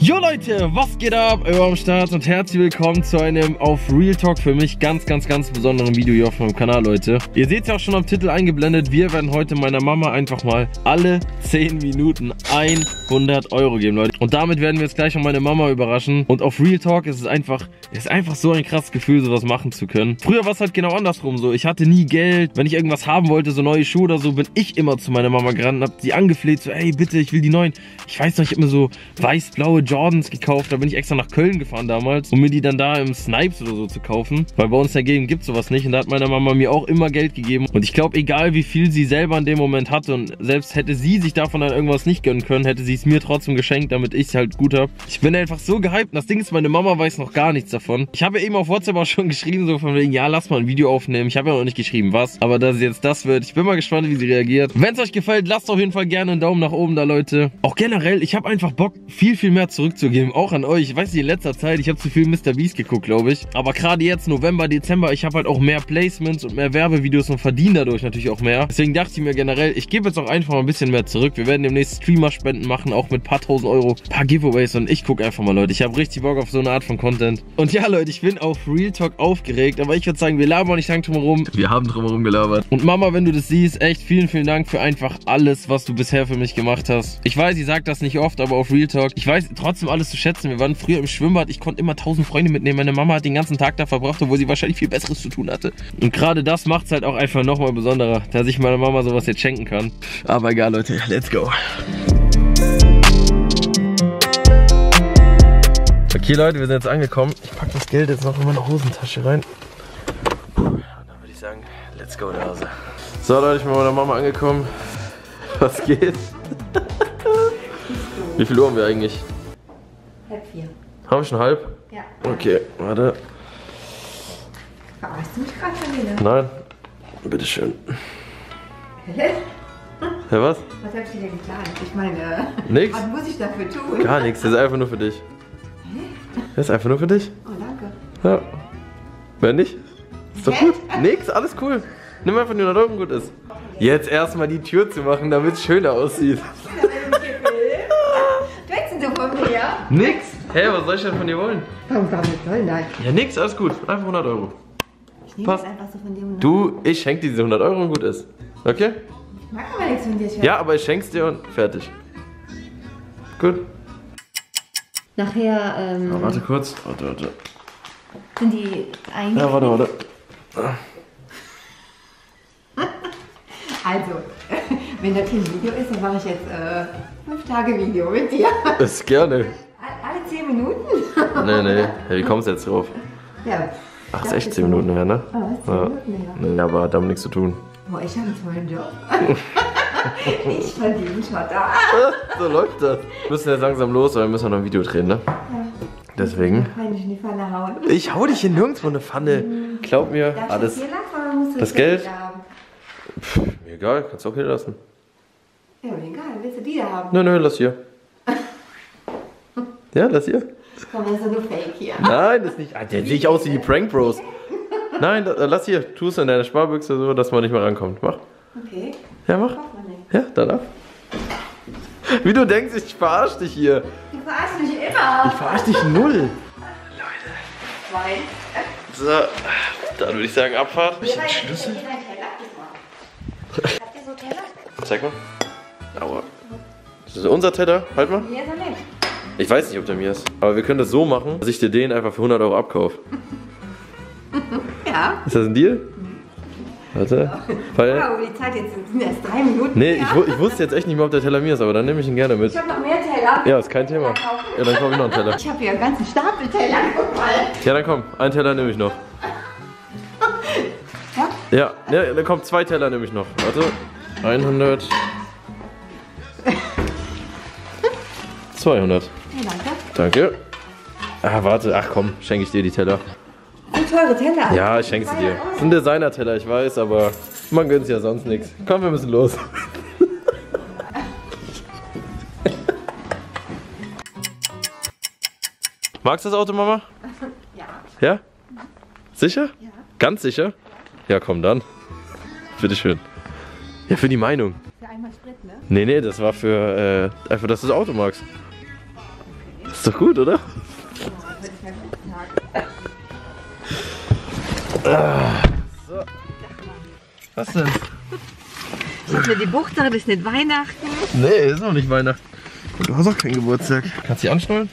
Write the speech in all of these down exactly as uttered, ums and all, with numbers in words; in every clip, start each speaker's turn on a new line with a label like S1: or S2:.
S1: Jo Leute, was geht ab? Euer am Start und herzlich willkommen zu einem auf Real Talk für mich ganz, ganz, ganz besonderen Video hier auf meinem Kanal, Leute. Ihr seht es ja auch schon am Titel eingeblendet. Wir werden heute meiner Mama einfach mal alle zehn Minuten hundert Euro geben, Leute. Und damit werden wir jetzt gleich noch meine Mama überraschen. Und auf Real Talk ist es einfach, es ist einfach so ein krasses Gefühl, sowas machen zu können. Früher war es halt genau andersrum so. Ich hatte nie Geld. Wenn ich irgendwas haben wollte, so neue Schuhe oder so, bin ich immer zu meiner Mama gerannt und hab sie angefleht, so ey bitte, ich will die neuen. Ich weiß noch, ich hab immer so weiß-blaue Jordans gekauft. Da bin ich extra nach Köln gefahren damals, um mir die dann da im Snipes oder so zu kaufen. Weil bei uns in der Gegend gibt es sowas nicht. Und da hat meine Mama mir auch immer Geld gegeben. Und ich glaube, egal wie viel sie selber in dem Moment hatte und selbst hätte sie sich davon dann irgendwas nicht gönnen können, hätte sie es mir trotzdem geschenkt, damit ich es halt gut habe. Ich bin einfach so gehypt. Das Ding ist, meine Mama weiß noch gar nichts davon. Ich habe ja eben auf WhatsApp auch schon geschrieben, so von wegen, ja, lass mal ein Video aufnehmen. Ich habe ja noch nicht geschrieben, was. Aber dass es jetzt das wird, ich bin mal gespannt, wie sie reagiert. Wenn es euch gefällt, lasst auf jeden Fall gerne einen Daumen nach oben da, Leute. Auch generell, ich habe einfach Bock, viel, viel mehr zurückzugeben. Auch an euch. Ich weiß nicht, in letzter Zeit, ich habe zu viel Mister Beast geguckt, glaube ich. Aber gerade jetzt, November, Dezember, ich habe halt auch mehr Placements und mehr Werbevideos und verdiene dadurch natürlich auch mehr. Deswegen dachte ich mir generell, ich gebe jetzt auch einfach mal ein bisschen mehr zurück. Wir werden demnächst Streamer-Spenden machen, auch mit ein paar tausend Euro, ein paar Giveaways und ich gucke einfach mal, Leute. Ich habe richtig Bock auf so eine Art von Content. Und ja, Leute, ich bin auf Real Talk aufgeregt, aber ich würde sagen, wir labern nicht lang drumherum. Wir haben drumherum gelabert. Und Mama, wenn du das siehst, echt vielen, vielen Dank für einfach alles, was du bisher für mich gemacht hast. Ich weiß, ich sage das nicht oft, aber auf Real Talk, ich weiß trotzdem alles zu schätzen. Wir waren früher im Schwimmbad, ich konnte immer tausend Freunde mitnehmen. Meine Mama hat den ganzen Tag da verbracht, obwohl sie wahrscheinlich viel Besseres zu tun hatte. Und gerade das macht es halt auch einfach nochmal besonderer, dass ich meiner Mama sowas jetzt schenken kann. Aber egal, Leute, let's go. Okay, Leute, wir sind jetzt angekommen. Ich packe das Geld jetzt noch in meine Hosentasche rein. Puh, dann würde ich sagen, let's go nach Hause. So, Leute, ich bin bei meiner Mama angekommen. Was geht? Wie viel Uhr haben wir eigentlich?
S2: Halb vier.
S1: Haben wir schon halb?
S2: Ja.
S1: Okay, warte.
S2: Verarschst du mich gerade von mir, ne?
S1: Nein. Bitteschön.
S2: Hä?
S1: Ja, was?
S2: Was hab ich dir geplant? Ich meine,
S1: nix.
S2: Was muss ich dafür tun?
S1: Gar nichts, das ist einfach nur für dich.
S2: Hä?
S1: Das ist einfach nur für dich.
S2: Oh, danke.
S1: Ja. Wenn nicht? Ist doch
S2: Hä?
S1: gut. Nix, alles cool. Nimm einfach nur hundert Euro und gut ist. Jetzt erstmal die Tür zu machen, damit es schöner aussieht.
S2: Du hättest du von mir?
S1: Nix. Hä, hey, was soll ich denn von dir wollen?
S2: Warum damit soll das?
S1: Ja, nix, alles gut. Einfach hundert Euro.
S2: Ich nehme
S1: Passt.
S2: das einfach so von dir. Und
S1: Du, ich schenk dir diese hundert Euro und gut ist. Okay?
S2: Ich mag aber nichts von dir.
S1: Ja, aber ich schenk's dir und fertig. Gut.
S2: Nachher, ähm,
S1: Oh, warte kurz. Warte, warte.
S2: sind die eigentlich...
S1: Ja, warte, warte.
S2: Also, wenn das hier ein Video ist, dann mache ich jetzt äh, fünf Tage Video mit dir.
S1: Das gerne.
S2: Alle zehn Minuten?
S1: Nee, nee. Ja, wie kommst du jetzt drauf?
S2: Ja.
S1: Ach, ist echt zehn Minuten her, ne?
S2: Oh, was? zehn
S1: Ja.
S2: Minuten her?
S1: Nee, aber hat damit nichts zu tun.
S2: Boah, ich habe einen tollen Job. Ich verdiene Schotter.
S1: So läuft das. Wir müssen jetzt langsam los, weil wir müssen noch ein Video drehen, ne?
S2: Ja.
S1: Deswegen.
S2: Kann ich in die Pfanne hauen.
S1: Ich hau dich hier nirgendwo in eine Pfanne. Glaub mir,
S2: Darf ich
S1: alles.
S2: das hier lassen oder musst du
S1: Das Geld?
S2: da haben?
S1: Pff, mir egal, kannst du auch hier lassen.
S2: Ja, aber egal, willst du die da haben?
S1: Nö, nö, lass hier. Ja, lass hier.
S2: Komm, das ist doch nur Fake hier.
S1: Nein, das ist nicht. Alter, sehe ich aus wie die Prank Bros. Nein, da, lass hier. Tu es in deiner Sparbüchse so, dass man nicht mehr rankommt. Mach.
S2: Okay.
S1: Ja, mach.
S2: Braucht man nicht.
S1: Ja, dann ab. Wie du denkst, ich verarsch dich hier.
S2: Ich verarsch dich immer.
S1: Ich verarsch dich null.
S2: Zwei.
S1: So, dann würde ich sagen, Abfahrt.
S2: Hier rein, Schlüssel? Hier rein, Teller. Guck mal. Habt ihr so Teller?
S1: Zeig mal. Aua. Das ist unser Teller. Halt mal.
S2: Hier ist er nicht.
S1: Ich weiß nicht, ob der mir ist. Aber wir können das so machen, dass ich dir den einfach für hundert Euro abkaufe.
S2: Ja.
S1: Ist das ein Deal? Warte. Weil,
S2: Oh, die Zeit jetzt sind erst drei Minuten.
S1: nee, ich,
S2: mehr.
S1: wu- ich wusste jetzt echt nicht mehr, ob der Teller mir ist, aber dann nehme ich ihn gerne mit.
S2: Ich habe noch mehr Teller.
S1: Ja, ist kein Thema. Ja, dann kaufe ich noch einen Teller.
S2: Ich habe hier einen ganzen Stapel Teller. Guck mal.
S1: Ja, dann komm. Einen Teller nehme ich noch.
S2: Ja?
S1: Ja, ja, dann kommt zwei Teller nehme ich noch. Warte. hundert. zweihundert.
S2: Ja, danke.
S1: Danke. Ah, warte. Ach komm, schenke ich dir die Teller.
S2: Und teure Teller.
S1: Ja, ich schenke sie dir. Das ist ein Designer-Teller, ich weiß, aber man gönnt ja sonst nichts. Komm, wir müssen los. Magst du das Auto, Mama?
S2: Ja.
S1: Ja? Sicher?
S2: Ja.
S1: Ganz sicher? Ja, komm dann. Bitteschön. Ja, für die Meinung.
S2: Für einmal Sprit, ne?
S1: Nee, nee, das war für, äh, einfach, dass du das Auto magst. Ist doch gut, oder? Ah, so. Was denn?
S2: Sag mir, die Buchsache, das ist nicht Weihnachten.
S1: Nee, ist noch nicht Weihnachten. Und du hast auch keinen Geburtstag. Kannst du dich anschnallen?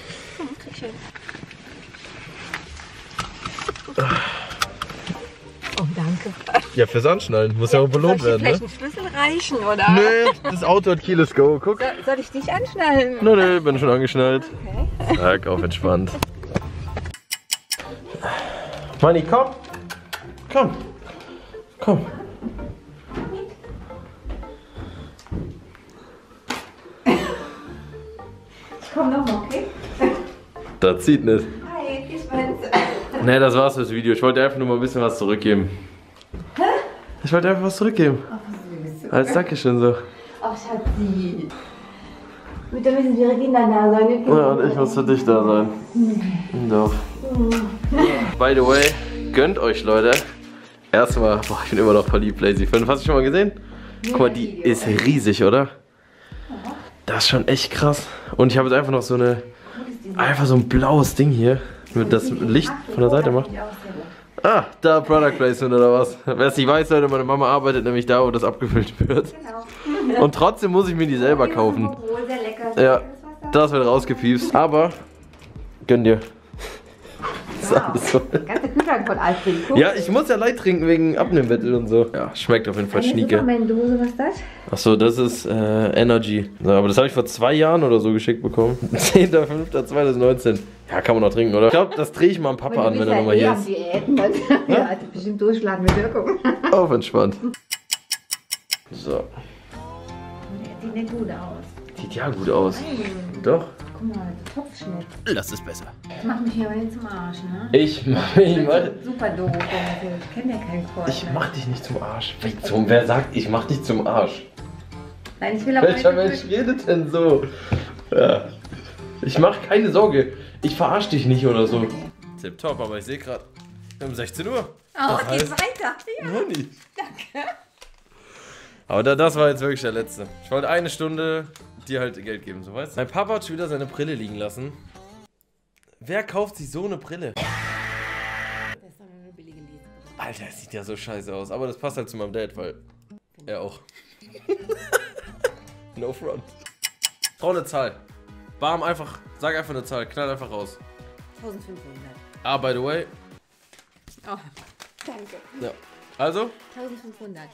S2: Oh, danke.
S1: Ja, fürs Anschnallen. Muss ja, ja auch belohnt
S2: soll ich
S1: werden,
S2: vielleicht ne? einen Schlüssel reichen, oder?
S1: Nee, das Auto hat Keyless Go. Guck.
S2: So, soll ich dich anschnallen?
S1: Nö, nö, bin schon angeschnallt.
S2: Okay.
S1: Sag auf entspannt. Manni, komm. Komm. Komm.
S2: Ich komm nochmal, okay?
S1: Das zieht nicht.
S2: Hi, ich bin's.
S1: Ne, das war's fürs Video. Ich wollte einfach nur mal ein bisschen was zurückgeben.
S2: Hä?
S1: Ich wollte einfach was zurückgeben.
S2: Oh, süß.
S1: Als Dankeschön so.
S2: Oh, Schatzi. Mit der müssen ihre Kinder da sein.
S1: Ja, und ich muss für dich da sein. Im Dorf. By the way, gönnt euch, Leute. Erstmal, boah, ich bin immer noch verliebt, Lazy fünf. Hast du schon mal gesehen? Guck mal, die ist riesig, oder? Das ist schon echt krass. Und ich habe jetzt einfach noch so eine, einfach so ein blaues Ding hier, mit das Licht von der Seite macht. Ah, da Product Placement oder was? Wer es nicht weiß, Leute, meine Mama arbeitet nämlich da, wo das abgefüllt wird.
S2: Genau.
S1: Und trotzdem muss ich mir die selber kaufen.
S2: Sehr lecker.
S1: Ja, das wird rausgepiepst. Aber, gönn dir. Das ist alles so.
S2: Ganze Kühlschrank von Alfred.
S1: Ja, ich muss ja Leid trinken wegen Abnehmmittel und so. Ja, schmeckt auf jeden Fall schnieke.
S2: Dose, was ist das?
S1: Achso, das ist äh, Energy. Ja, aber das habe ich vor zwei Jahren oder so geschickt bekommen. zehnter fünfter zweitausendneunzehn. Ja, kann man noch trinken, oder? Ich glaube, das drehe ich mal am Papa an, wenn er nochmal hier ist.
S2: Diäten, dann ja, hat bestimmt durchschlagende Wirkung.
S1: Auf entspannt. So.
S2: Sieht nicht gut aus.
S1: Sieht ja gut aus.
S2: Nein.
S1: Doch.
S2: Guck mal, der Topfschnitt.
S1: Das ist besser.
S2: Das macht mich hier aber jetzt zum Arsch, ne?
S1: Ich mach, ich mach,
S2: Super doof. Ich kenne ja keinen Kord.
S1: ich mach dich nicht zum Arsch. Wie, zum, wer sagt, ich mach dich zum Arsch?
S2: Nein, ich will aber
S1: Welcher Mensch redet denn so? Ja. Ich mach keine Sorge. Ich verarsch dich nicht oder so. Tipptopp, aber ich sehe gerade um sechzehn Uhr.
S2: Oh,
S1: Das
S2: geht
S1: heißt-
S2: weiter. Ja,
S1: Moni.
S2: danke.
S1: Aber da, das war jetzt wirklich der letzte. Ich wollte eine Stunde dir halt Geld geben, so weißt du. Mein Papa hat schon wieder seine Brille liegen lassen. Wer kauft sich so eine Brille?
S2: Das ist doch nur eine billige Lesebrille.
S1: Alter, das sieht ja so scheiße aus. Aber das passt halt zu meinem Dad, weil er auch. No front. Trau eine Zahl. Bam, einfach, sag einfach eine Zahl, knall einfach raus.
S2: eintausendfünfhundert.
S1: Ah, by the way.
S2: Oh, danke.
S1: Ja. Also?
S2: eintausendfünfhundert.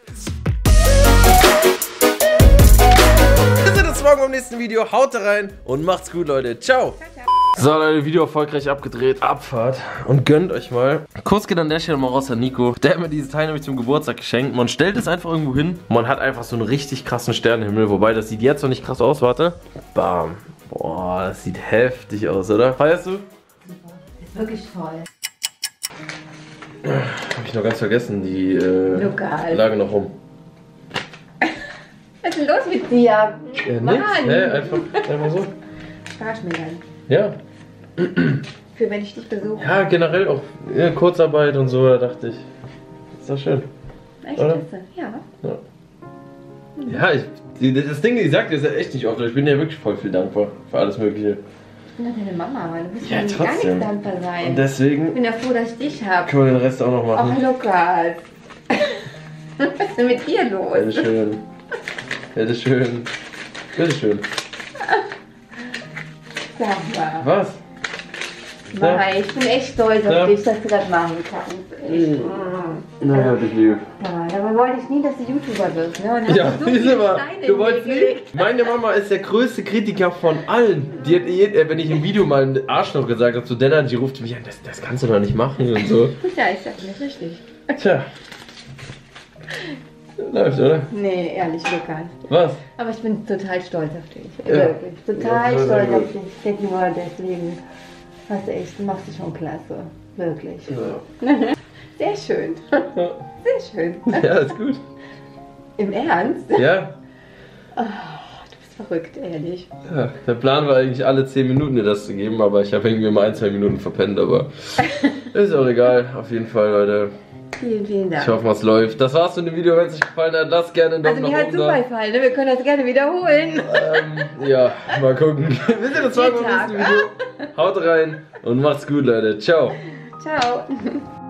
S1: Wir sehen uns morgen im nächsten Video. Haut rein und macht's gut, Leute. Ciao.
S2: Ciao, ciao.
S1: So, Leute, Video erfolgreich abgedreht. Abfahrt. Und gönnt euch mal. Kurz geht an der Stelle mal raus an Nico. Der hat mir dieses Teil nämlich zum Geburtstag geschenkt. Man stellt es einfach irgendwo hin. Man hat einfach so einen richtig krassen Sternenhimmel. Wobei, das sieht jetzt noch nicht krass aus. Warte. Bam. Boah, das sieht heftig aus, oder? Feierst du?
S2: Super. Ist wirklich toll.
S1: Hab ich noch ganz vergessen. Die äh,
S2: Lokal.
S1: lagen noch rum.
S2: Was ist denn los mit dir?
S1: Ja,
S2: Mann.
S1: nix. Nee, einfach, einfach so.
S2: Sparsch mir dann.
S1: Ja.
S2: Für wenn ich dich besuche.
S1: Ja, generell auch ja, Kurzarbeit und so, da dachte ich, ist doch schön.
S2: Echt?
S1: Oder?
S2: Klasse. Ja.
S1: Ja, ja ich, die, das Ding, ich sag dir das ja echt nicht oft, aber ich bin dir wirklich voll viel dankbar für alles Mögliche.
S2: Ich bin doch deine Mama, aber du bist
S1: Ja,
S2: ja, gar
S1: trotzdem.
S2: nicht dankbar sein.
S1: Und deswegen
S2: Ich bin ja froh, dass ich dich habe.
S1: können wir den Rest auch noch
S2: Oh,
S1: machen.
S2: Lukas. Was ist denn mit dir los?
S1: Bitteschön. Bitteschön. Bitteschön.
S2: Sag mal.
S1: Was?
S2: Nein, ich bin echt stolz auf
S1: Ja.
S2: dich, dass du das machen kannst. Echt.
S1: Mhm.
S2: Mm.
S1: Naja, dich lieb.
S2: Ja, dabei wollte ich nie, dass du YouTuber wirst. Ne? Und hast
S1: Ja,
S2: so
S1: siehst
S2: viele
S1: du mal,
S2: Steine
S1: du
S2: in
S1: wolltest
S2: den
S1: nicht.
S2: Weg gelegt.
S1: Meine Mama ist der größte Kritiker von allen. Die hat, je- äh, wenn ich im Video mal ein Arschloch gesagt habe zu Dana, die ruft mich an, das, das kannst du doch nicht machen und so.
S2: Ja, ich sag nicht richtig.
S1: Tja. Läuft, oder?
S2: Nee, ehrlich, Lukas.
S1: Was?
S2: Aber ich bin total stolz auf dich.
S1: Ja.
S2: Wirklich. Total
S1: Ja, sehr
S2: stolz
S1: gut.
S2: auf dich. Ich denke nur deswegen. Hast du echt, du machst dich schon klasse. Wirklich.
S1: Ja.
S2: Sehr schön. Sehr schön.
S1: Ja, ist gut.
S2: Im Ernst?
S1: Ja.
S2: Oh, du bist Verrückt, ehrlich.
S1: Ja, der Plan war eigentlich alle zehn Minuten dir das zu geben, aber ich habe irgendwie mal ein, zwei Minuten verpennt, aber ist auch egal. Auf jeden Fall, Leute.
S2: Vielen, vielen Dank.
S1: Ich hoffe, es läuft. Das war's mit dem Video. Wenn es euch gefallen hat, lasst gerne einen Daumen
S2: Also mir
S1: nach
S2: hat
S1: oben
S2: super
S1: da.
S2: gefallen, ne? Wir können das gerne wiederholen.
S1: Ähm, ja, mal gucken. Wir sehen uns zweimal im nächsten Video. Haut rein und macht's gut, Leute. Ciao.
S2: Ciao.